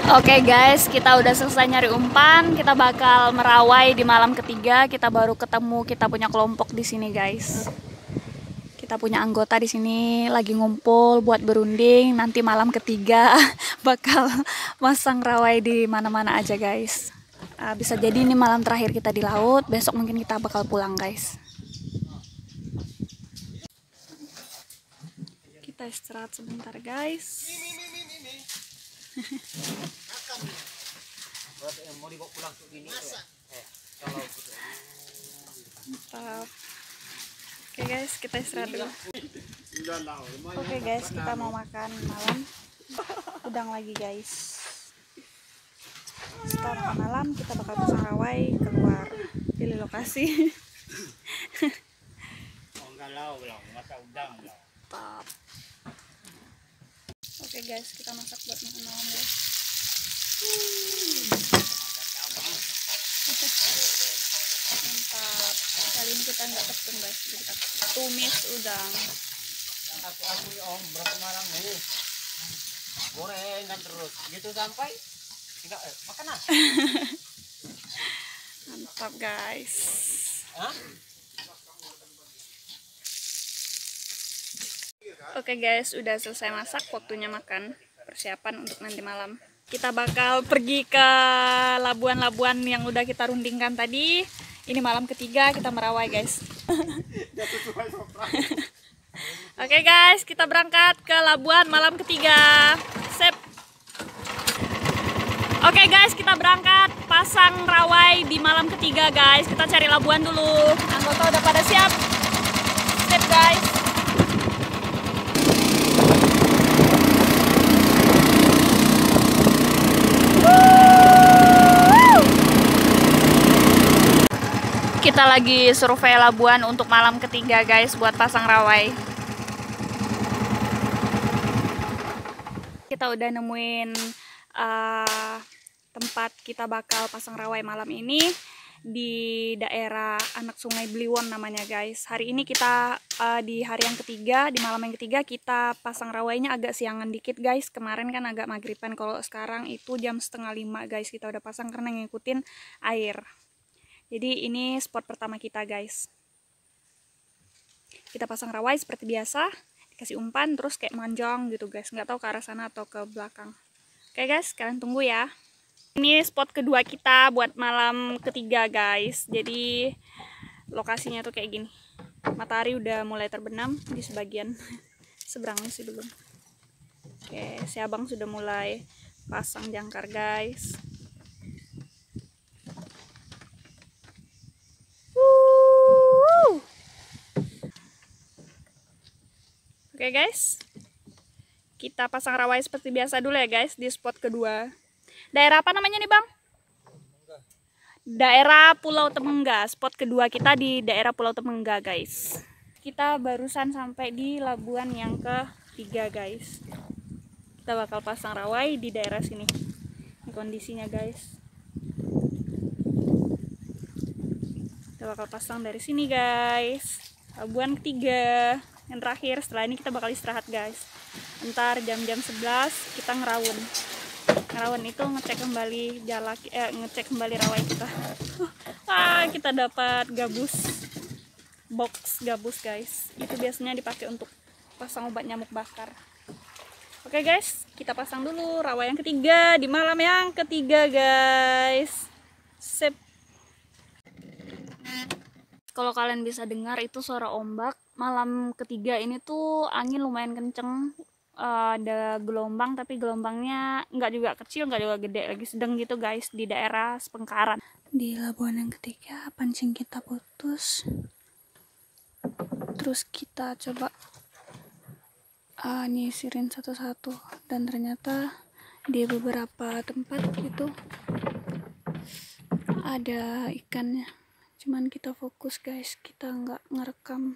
Oke guys, kita udah selesai nyari umpan. Kita bakal merawai di malam ketiga. Kita baru ketemu, kita punya kelompok di sini guys. Kita punya anggota di sini lagi ngumpul buat berunding. Nanti malam ketiga bakal masang rawai di mana-mana aja guys. Bisa jadi ini malam terakhir kita di laut. Besok mungkin kita bakal pulang guys. Kita istirahat sebentar guys. Mantap. Oke guys, kita istirahat dulu. Oke guys, kita mau makan malam. Udang lagi guys. Setelah makan malam, kita bakal pasang rawai keluar pilih lokasi. Mantap. Oke guys, kita masak buat makan malam guys. Mantap. Kali ini kita nggak tepung guys, kita tumis udang. Om berapa malam nih? Gorengan terus gitu sampai tidak makanan. Mantap guys. Oke guys, udah selesai masak, waktunya makan. Persiapan untuk nanti malam. Kita bakal pergi ke labuan-labuan yang udah kita rundingkan tadi. Ini malam ketiga kita merawai guys. Oke guys, kita berangkat ke labuan malam ketiga. Sip. Oke guys, kita berangkat pasang rawai di malam ketiga guys. Kita cari labuan dulu. Anggota udah pada siap. Sip guys. Kita lagi survei labuan untuk malam ketiga guys buat pasang rawai. Kita udah nemuin tempat kita bakal pasang rawai malam ini di daerah anak Sungai Bliwon namanya guys. Hari ini kita di hari yang ketiga, di malam yang ketiga kita pasang rawainya agak siangan dikit guys. Kemarin kan agak maghriban, kalau sekarang itu jam 4:30 guys kita udah pasang karena ngikutin air. Jadi ini spot pertama kita guys. Kita pasang rawai seperti biasa, dikasih umpan terus kayak manjang gitu guys. Nggak tahu ke arah sana atau ke belakang. Oke guys, kalian tunggu ya. Ini spot kedua kita buat malam ketiga guys. Jadi lokasinya tuh kayak gini. Matahari udah mulai terbenam di sebagian seberangnya sih belum. Oke, si abang sudah mulai pasang jangkar guys. Oke guys, kita pasang rawai seperti biasa dulu ya guys di spot kedua. Daerah apa namanya nih bang? Daerah Pulau Temengga. Spot kedua kita di daerah Pulau Temengga guys. Kita barusan sampai di labuan yang ketiga guys. Kita bakal pasang rawai di daerah sini. Ini kondisinya guys. Kita bakal pasang dari sini guys. Labuan ketiga. Yang terakhir, setelah ini kita bakal istirahat guys. Ntar jam-jam 11 kita ngerawun. Ngerawun itu ngecek kembali ngecek kembali rawai kita. Kita dapat gabus. Box gabus guys. Itu biasanya dipakai untuk pasang obat nyamuk bakar. Oke guys, kita pasang dulu rawai yang ketiga di malam yang ketiga guys. Sip. Kalau kalian bisa dengar itu suara ombak. Malam ketiga ini tuh angin lumayan kenceng, ada gelombang tapi gelombangnya nggak juga kecil nggak juga gede, lagi sedang gitu guys di daerah Sepengkaran. Di labuan yang ketiga pancing kita putus, terus kita coba nyisirin satu-satu dan ternyata di beberapa tempat itu ada ikannya. Cuman kita fokus guys, kita nggak ngerekam.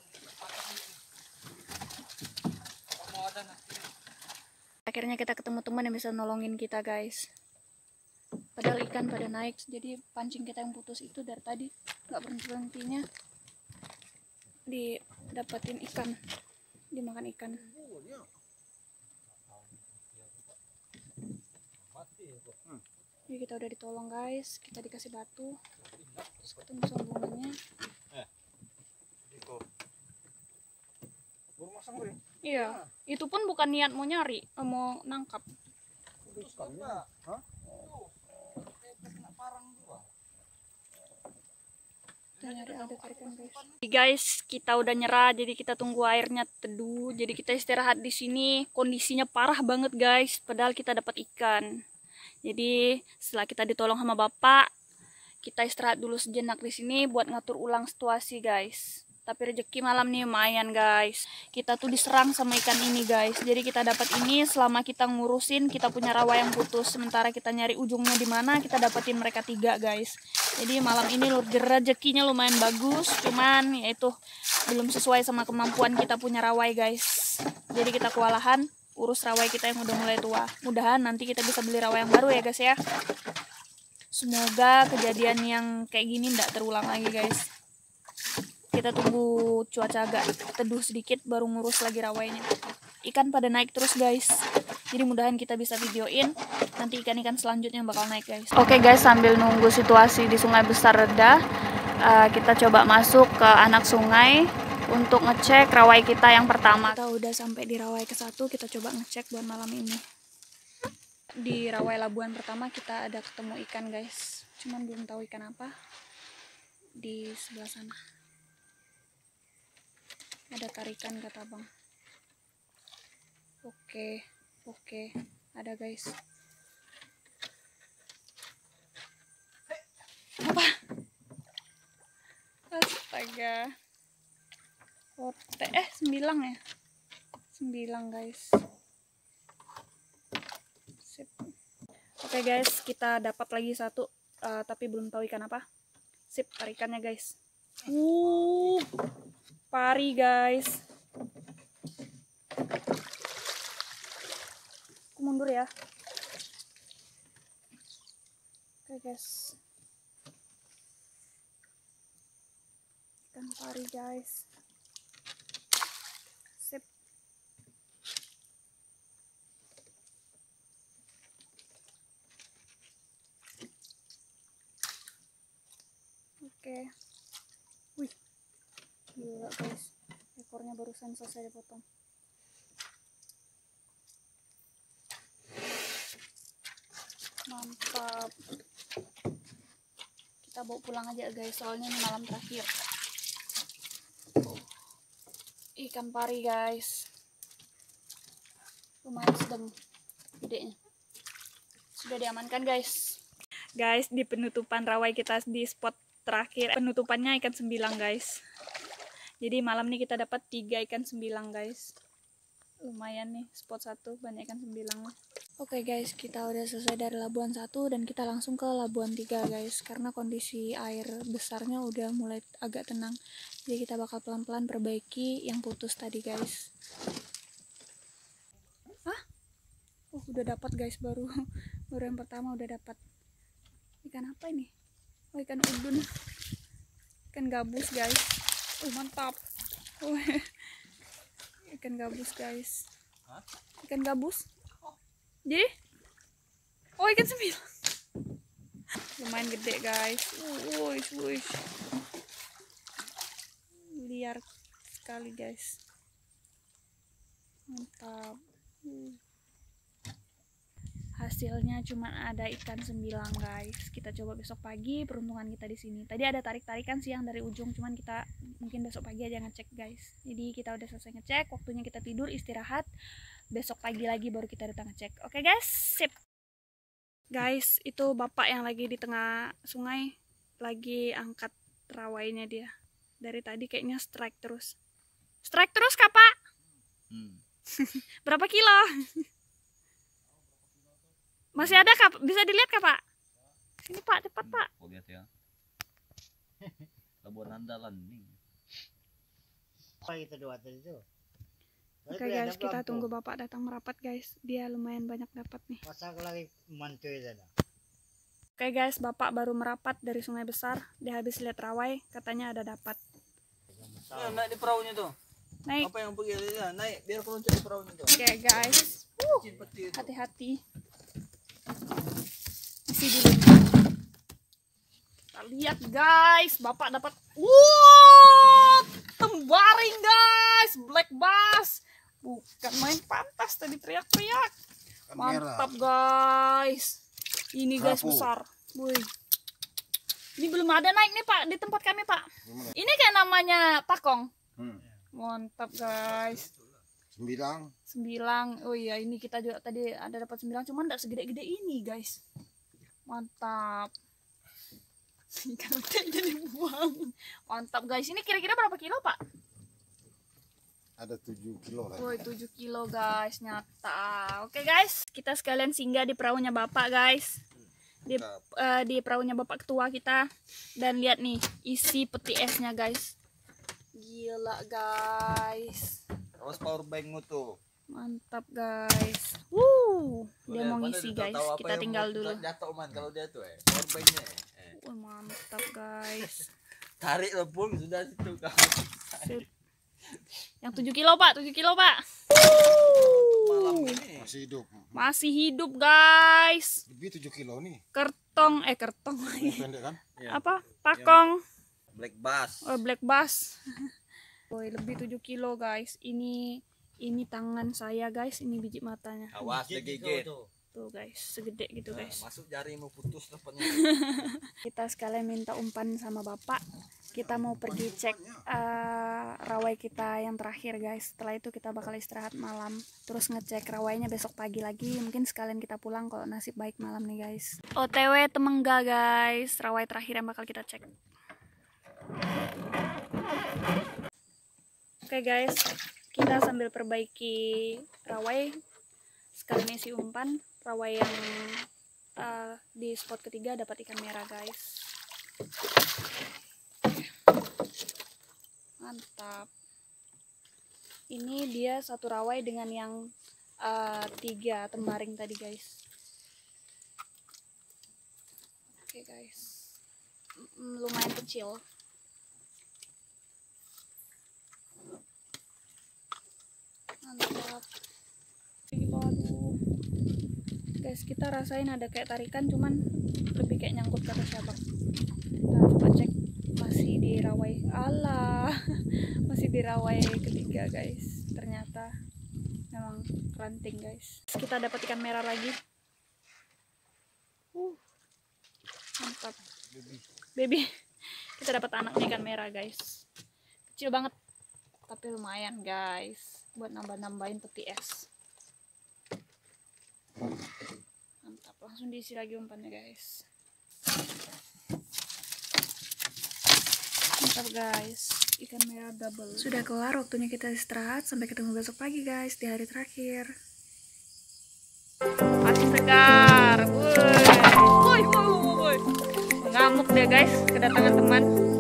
Akhirnya kita ketemu teman yang bisa nolongin kita guys. Padahal ikan pada naik, jadi pancing kita yang putus itu dari tadi nggak berhenti-berhentinya didapatin ikan, dimakan ikan. Ini kita udah ditolong guys, kita dikasih batu, terus ketemu sambungannya. Iya, itu pun bukan niat mau nyari, mau nangkap. Guys, kita udah nyerah, jadi kita tunggu airnya teduh. Jadi kita istirahat di sini. Kondisinya parah banget guys, padahal kita dapat ikan. Jadi setelah kita ditolong sama bapak, kita istirahat dulu sejenak di sini buat ngatur ulang situasi guys. Tapi rezeki malam nih lumayan guys. Kita tuh diserang sama ikan ini guys. Jadi kita dapat ini selama kita ngurusin kita punya rawa yang putus. Sementara kita nyari ujungnya di mana, kita dapetin mereka 3 guys. Jadi malam ini rezekinya lumayan bagus. Cuman ya itu belum sesuai sama kemampuan kita punya rawai guys. Jadi kita kewalahan urus rawai kita yang udah mulai tua. Mudahan nanti kita bisa beli rawai yang baru ya guys ya. Semoga kejadian yang kayak gini tidak terulang lagi guys. Kita tunggu cuaca agak teduh sedikit baru ngurus lagi rawainya. Ikan pada naik terus guys. Jadi mudahan kita bisa videoin nanti ikan-ikan selanjutnya yang bakal naik guys. Oke guys, sambil nunggu situasi di sungai besar reda, kita coba masuk ke anak sungai untuk ngecek rawai kita yang pertama. Kita udah sampai di rawai ke-1, kita coba ngecek buat malam ini. Di rawai labuan pertama kita ada ketemu ikan guys, cuman belum tahu ikan apa. Di sebelah sana ada tarikan kata bang. Oke, ada guys. Apa? Astaga. Ote, 9 ya? 9 guys. Sip. Oke guys, kita dapat lagi 1, tapi belum tahu ikan apa. Sip, tarikannya guys. Pari guys. Aku mundur ya. Oke guys. Ikan pari guys. Sip. Oke. Wih. Gila guys, ekornya barusan selesai dipotong. Mantap. Kita bawa pulang aja guys, soalnya ini malam terakhir. Ikan pari guys, lumayan sedang gedenya. Sudah diamankan guys. Guys, di penutupan rawai kita di spot terakhir, penutupannya ikan 9 guys. Jadi malam ini kita dapat 3 ikan 9 guys. Lumayan nih, spot 1 banyak ikan 9. Oke guys, kita udah selesai dari labuan 1 dan kita langsung ke labuan 3 guys. Karena kondisi air besarnya udah mulai agak tenang. Jadi kita bakal pelan-pelan perbaiki yang putus tadi guys. Udah dapat guys, baru yang pertama udah dapat. Ikan apa ini? Ikan udun. Ikan gabus guys. Mantap. Ikan gabus guys. Ikan gabus. Jadi ikan 9. Lumayan gede guys. Wuih. Liar sekali guys. Mantap. Hasilnya cuma ada ikan 9 guys. Kita coba besok pagi peruntungan kita di sini. Tadi ada tarik-tarikan siang dari ujung, cuman kita mungkin besok pagi aja ngecek guys. Jadi kita udah selesai ngecek, waktunya kita tidur istirahat. Besok pagi lagi baru kita datang ngecek. Oke guys, sip. Guys, itu bapak yang lagi di tengah sungai lagi angkat rawainya dia. Dari tadi kayaknya strike terus. Strike terus kak pak? Berapa kilo? Masih ada kak? Bisa dilihat kak pak? Sini pak, cepat pak. Lihat ya. Labuan andalan nih. Kita dua tadi tuh. Oke guys, kita tunggu bapak datang merapat guys. Dia lumayan banyak dapat nih. Masa aku lagi mantuin sana. Oke guys, bapak baru merapat dari sungai besar. Dia habis lihat rawai, katanya ada dapat. Naik di perahunya tuh. Naik. Apa yang pergi naik biar peluncut di perahunya tuh. Oke guys. Hati-hati. Isi dulu. Kita lihat guys, Bapak dapat tembaring guys, black bass. Bukan main pantas tadi teriak-teriak. Mantap guys. Ini guys besar. Wih. Ini belum ada naik nih Pak di tempat kami Pak. Ini kayak namanya pakong. Mantap guys. 9. Oh iya, ini kita juga tadi ada dapat 9, cuman tidak segede-gede ini guys. Mantap. Ikan udah dibuang. Mantap guys. Ini kira-kira berapa kilo Pak? Ada 7 kilo lah. Woi, 7 kilo guys, nyata. Oke guys, kita sekalian singgah di perahunya Bapak guys. Di perahunya Bapak ketua kita. Dan lihat nih, isi peti esnya guys. Gila guys. Awas power bank tuh. Mantap guys. Dia mau ngisi guys. Kita tinggal dulu. Jatuh man kalau dia tuh power banknya. Mantap guys. Tarik lepung sudah situ kau. Yang 7 kilo Pak, 7 kilo Pak. Malam ini. Masih hidup. Masih hidup guys. Lebih 7 kilo nih. Kertong. Pendek kan? Apa? Pakong. Black bass. Oh, black bass. Woi, lebih 7 kilo guys. Ini tangan saya guys. Ini biji matanya. Awas digigit. Tuh guys, segede gitu guys. Masuk jarimu putus depannya. Kita sekalian minta umpan sama Bapak. Kita mau pergi cek rawai kita yang terakhir guys. Setelah itu kita bakal istirahat malam. Terus ngecek rawainya besok pagi lagi. Mungkin sekalian kita pulang kalau nasib baik malam nih guys. OTW Temengga guys. Rawai terakhir yang bakal kita cek. Oke guys, kita sambil perbaiki rawai. Sekalian isi umpan. Rawai yang di spot ketiga dapat ikan merah guys. Mantap. Ini dia satu rawai dengan yang 3 tembaring tadi guys. Oke guys, lumayan kecil. Mantap. Aduh. Guys, kita rasain ada kayak tarikan, cuman lebih kayak nyangkut kata siapa. Kita coba cek, masih di rawai. Alah, masih di rawai ketiga guys. Ternyata memang ranting guys. Kita dapat ikan merah lagi. Mantap. Baby. Kita dapat anaknya ikan merah guys. Kecil banget, tapi lumayan guys buat nambah-nambahin peti es. Mantap, langsung diisi lagi umpannya guys. Mantap guys, ikan merah double. Sudah kelar, waktunya kita istirahat. Sampai ketemu besok pagi guys di hari terakhir. Masih segar. Woi, ngamuk deh guys kedatangan teman.